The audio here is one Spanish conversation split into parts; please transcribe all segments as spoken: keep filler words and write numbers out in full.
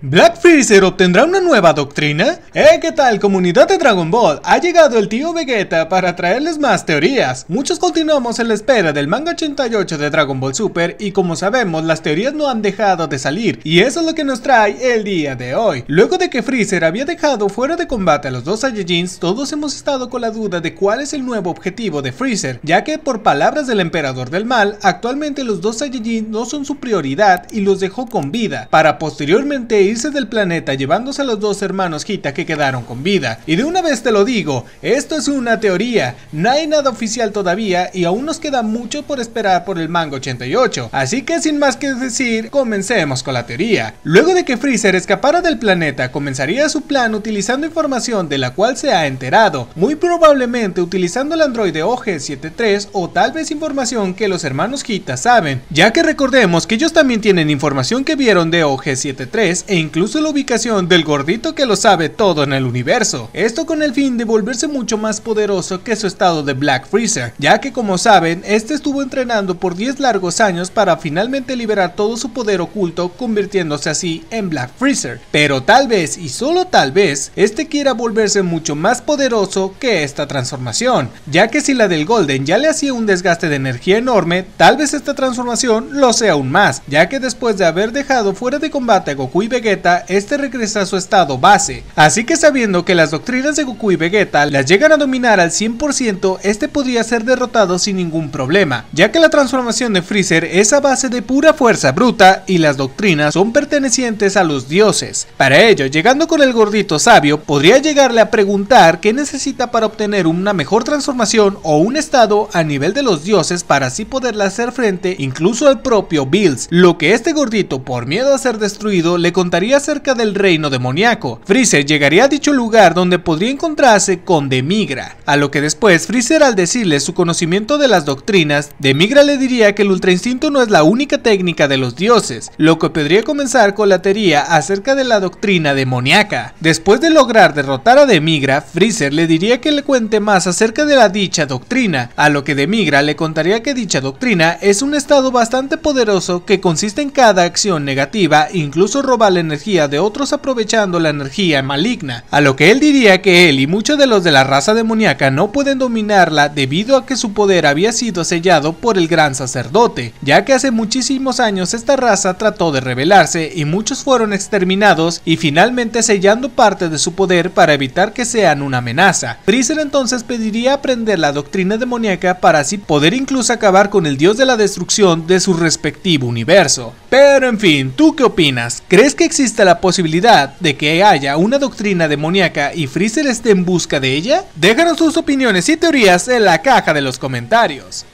¿Black Freezer obtendrá una nueva doctrina? Eh, ¿qué tal, comunidad de Dragon Ball? Ha llegado el tío Vegeta para traerles más teorías. Muchos continuamos en la espera del manga ochenta y ocho de Dragon Ball Super y como sabemos las teorías no han dejado de salir y eso es lo que nos trae el día de hoy. Luego de que Freezer había dejado fuera de combate a los dos Saiyajins, todos hemos estado con la duda de cuál es el nuevo objetivo de Freezer, ya que por palabras del Emperador del Mal, actualmente los dos Saiyajins no son su prioridad y los dejó con vida, para posteriormente ir irse del planeta llevándose a los dos hermanos Hita que quedaron con vida. Y de una vez te lo digo, esto es una teoría, no hay nada oficial todavía y aún nos queda mucho por esperar por el manga ochenta y ocho, así que sin más que decir, comencemos con la teoría. Luego de que Freezer escapara del planeta, comenzaría su plan utilizando información de la cual se ha enterado, muy probablemente utilizando el androide O G setenta y tres o tal vez información que los hermanos Hita saben, ya que recordemos que ellos también tienen información que vieron de O G setenta y tres e incluso la ubicación del gordito que lo sabe todo en el universo. Esto con el fin de volverse mucho más poderoso que su estado de Black Freezer, ya que como saben, este estuvo entrenando por diez largos años para finalmente liberar todo su poder oculto, convirtiéndose así en Black Freezer. Pero tal vez, y solo tal vez, este quiera volverse mucho más poderoso que esta transformación, ya que si la del Golden ya le hacía un desgaste de energía enorme, tal vez esta transformación lo sea aún más, ya que después de haber dejado fuera de combate a Goku y Vegeta, este regresa a su estado base, así que sabiendo que las doctrinas de Goku y Vegeta las llegan a dominar al cien por ciento, este podría ser derrotado sin ningún problema, ya que la transformación de Freezer es a base de pura fuerza bruta y las doctrinas son pertenecientes a los dioses. Para ello, llegando con el gordito sabio, podría llegarle a preguntar qué necesita para obtener una mejor transformación o un estado a nivel de los dioses para así poderle hacer frente incluso al propio Bills, lo que este gordito por miedo a ser destruido le contaría acerca del reino demoníaco. Freezer llegaría a dicho lugar donde podría encontrarse con Demigra, a lo que después Freezer, al decirle su conocimiento de las doctrinas, Demigra le diría que el Ultra Instinto no es la única técnica de los dioses, lo que podría comenzar con la teoría acerca de la doctrina demoníaca. Después de lograr derrotar a Demigra, Freezer le diría que le cuente más acerca de la dicha doctrina, a lo que Demigra le contaría que dicha doctrina es un estado bastante poderoso que consiste en cada acción negativa, incluso robar la energía de otros aprovechando la energía maligna, a lo que él diría que él y muchos de los de la raza demoníaca no pueden dominarla debido a que su poder había sido sellado por el gran sacerdote, ya que hace muchísimos años esta raza trató de rebelarse y muchos fueron exterminados y finalmente sellando parte de su poder para evitar que sean una amenaza. Freezer entonces pediría aprender la doctrina demoníaca para así poder incluso acabar con el dios de la destrucción de su respectivo universo. Pero en fin, ¿tú qué opinas? ¿Crees que existe la posibilidad de que haya una doctrina demoníaca y Freezer esté en busca de ella? Déjanos tus opiniones y teorías en la caja de los comentarios.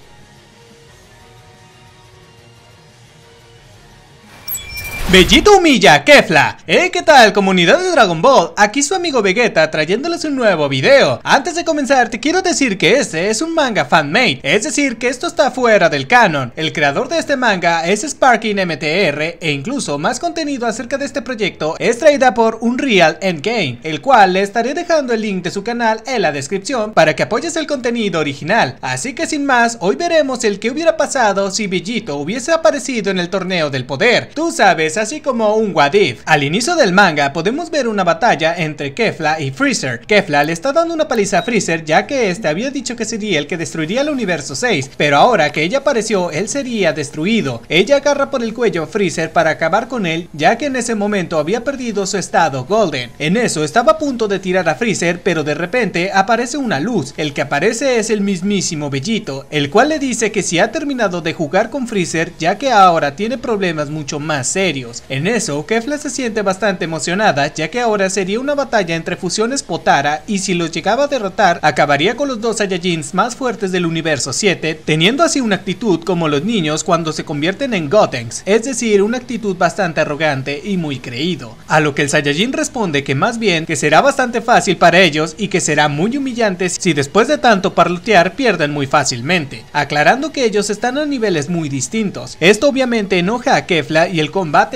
Vegeta humilla a Kefla. Hey, ¿qué tal, comunidad de Dragon Ball? Aquí su amigo Vegeta trayéndoles un nuevo video. Antes de comenzar te quiero decir que este es un manga fanmade, es decir que esto está fuera del canon. El creador de este manga es Sparking M T R e incluso más contenido acerca de este proyecto es traída por Unreal Endgame, el cual le estaré dejando el link de su canal en la descripción para que apoyes el contenido original. Así que sin más, hoy veremos el que hubiera pasado si Vegito hubiese aparecido en el torneo del poder. Tú sabes, así como un what if. Al inicio del manga podemos ver una batalla entre Kefla y Freezer. Kefla le está dando una paliza a Freezer ya que este había dicho que sería el que destruiría el universo seis, pero ahora que ella apareció él sería destruido. Ella agarra por el cuello a Freezer para acabar con él ya que en ese momento había perdido su estado Golden. En eso estaba a punto de tirar a Freezer, pero de repente aparece una luz. El que aparece es el mismísimo Vegito, el cual le dice que si ha terminado de jugar con Freezer ya que ahora tiene problemas mucho más serios. En eso, Kefla se siente bastante emocionada ya que ahora sería una batalla entre fusiones Potara y si los llegaba a derrotar acabaría con los dos Saiyajins más fuertes del universo siete, teniendo así una actitud como los niños cuando se convierten en Gotenks, es decir, una actitud bastante arrogante y muy creído. A lo que el Saiyajin responde que más bien que será bastante fácil para ellos y que será muy humillante si después de tanto parlotear pierden muy fácilmente, aclarando que ellos están a niveles muy distintos. Esto obviamente enoja a Kefla y el combate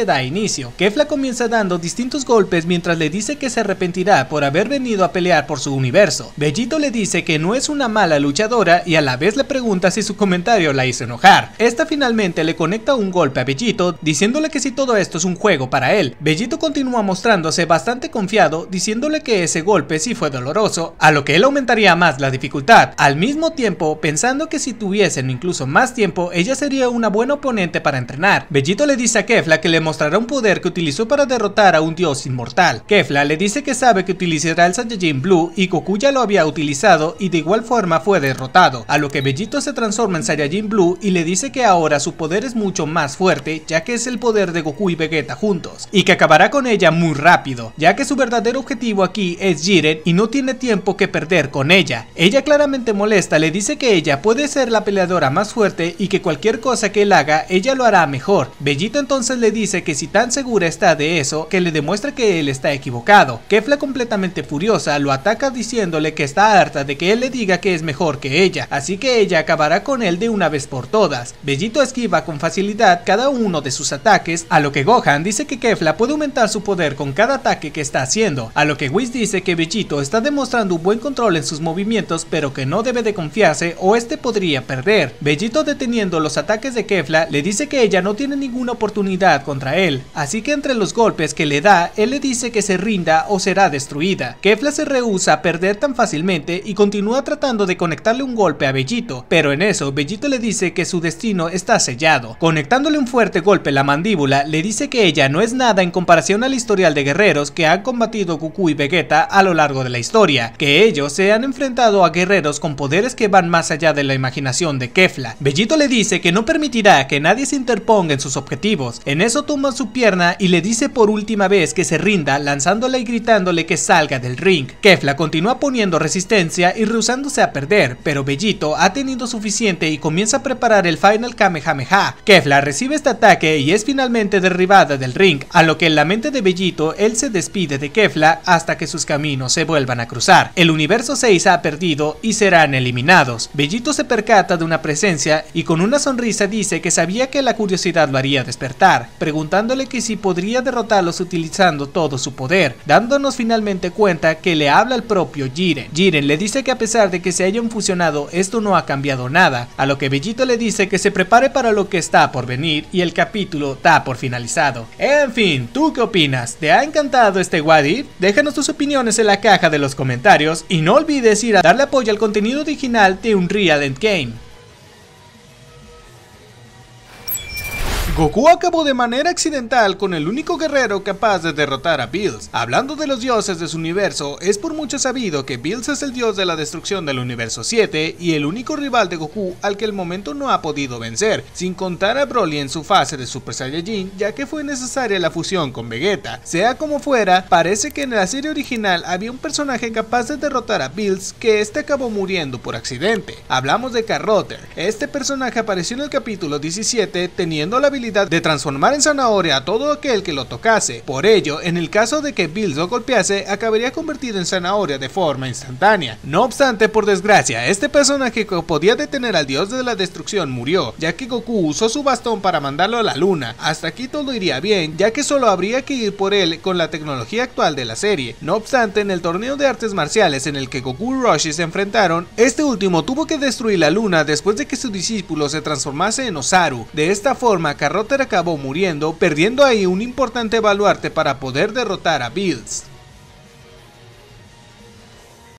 que da inicio. Kefla comienza dando distintos golpes mientras le dice que se arrepentirá por haber venido a pelear por su universo. Vegito le dice que no es una mala luchadora y a la vez le pregunta si su comentario la hizo enojar. Esta finalmente le conecta un golpe a Vegito diciéndole que si todo esto es un juego para él. Vegito continúa mostrándose bastante confiado diciéndole que ese golpe sí fue doloroso, a lo que él aumentaría más la dificultad, al mismo tiempo pensando que si tuviesen incluso más tiempo ella sería una buena oponente para entrenar. Vegito le dice a Kefla que le mostrará un poder que utilizó para derrotar a un dios inmortal. Kefla le dice que sabe que utilizará el Saiyajin Blue y Goku ya lo había utilizado y de igual forma fue derrotado, a lo que Vegito se transforma en Saiyajin Blue y le dice que ahora su poder es mucho más fuerte ya que es el poder de Goku y Vegeta juntos, y que acabará con ella muy rápido, ya que su verdadero objetivo aquí es Jiren y no tiene tiempo que perder con ella. Ella claramente molesta le dice que ella puede ser la peleadora más fuerte y que cualquier cosa que él haga ella lo hará mejor. Vegito entonces le dice que si tan segura está de eso, que le demuestre que él está equivocado. Kefla completamente furiosa lo ataca diciéndole que está harta de que él le diga que es mejor que ella, así que ella acabará con él de una vez por todas. Vegito esquiva con facilidad cada uno de sus ataques, a lo que Gohan dice que Kefla puede aumentar su poder con cada ataque que está haciendo, a lo que Whis dice que Vegito está demostrando un buen control en sus movimientos pero que no debe de confiarse o este podría perder. Vegito, deteniendo los ataques de Kefla, le dice que ella no tiene ninguna oportunidad contra él, así que entre los golpes que le da, él le dice que se rinda o será destruida. Kefla se rehúsa a perder tan fácilmente y continúa tratando de conectarle un golpe a Vegito, pero en eso Vegito le dice que su destino está sellado. Conectándole un fuerte golpe en la mandíbula, le dice que ella no es nada en comparación al historial de guerreros que han combatido Goku y Vegeta a lo largo de la historia, que ellos se han enfrentado a guerreros con poderes que van más allá de la imaginación de Kefla. Vegito le dice que no permitirá que nadie se interponga en sus objetivos. En eso toma su pierna y le dice por última vez que se rinda, lanzándole y gritándole que salga del ring. Kefla continúa poniendo resistencia y rehusándose a perder, pero Vegito ha tenido suficiente y comienza a preparar el Final Kamehameha. Kefla recibe este ataque y es finalmente derribada del ring, a lo que en la mente de Vegito él se despide de Kefla hasta que sus caminos se vuelvan a cruzar. El universo seis ha perdido y serán eliminados. Vegito se percata de una presencia y con una sonrisa dice que sabía que la curiosidad lo haría despertar, preguntándole que si podría derrotarlos utilizando todo su poder, dándonos finalmente cuenta que le habla el propio Jiren. Jiren le dice que a pesar de que se hayan fusionado, esto no ha cambiado nada, a lo que Vegito le dice que se prepare para lo que está por venir y el capítulo está por finalizado. En fin, ¿tú qué opinas? ¿Te ha encantado este What If? Déjanos tus opiniones en la caja de los comentarios y no olvides ir a darle apoyo al contenido original de Unreal Endgame. Goku acabó de manera accidental con el único guerrero capaz de derrotar a Bills. Hablando de los dioses de su universo, es por mucho sabido que Bills es el dios de la destrucción del universo siete y el único rival de Goku al que el momento no ha podido vencer, sin contar a Broly en su fase de Super Saiyajin, ya que fue necesaria la fusión con Vegeta. Sea como fuera, parece que en la serie original había un personaje capaz de derrotar a Bills, que este acabó muriendo por accidente. Hablamos de Carrotter. Este personaje apareció en el capítulo diecisiete teniendo la habilidad de transformar en zanahoria a todo aquel que lo tocase. Por ello, en el caso de que Bills lo golpease, acabaría convertido en zanahoria de forma instantánea. No obstante, por desgracia, este personaje que podía detener al dios de la destrucción murió, ya que Goku usó su bastón para mandarlo a la luna. Hasta aquí todo iría bien, ya que solo habría que ir por él con la tecnología actual de la serie. No obstante, en el torneo de artes marciales en el que Goku y Roshi se enfrentaron, este último tuvo que destruir la luna después de que su discípulo se transformase en Osaru. De esta forma, Carrotter acabó muriendo, perdiendo ahí un importante baluarte para poder derrotar a Bills.